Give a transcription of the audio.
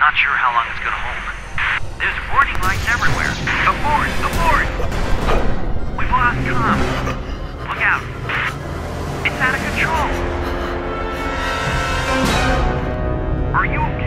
not sure how long it's gonna hold. There's warning lights everywhere. Abort! Abort! We've lost comm. Look out. It's out of control. Are you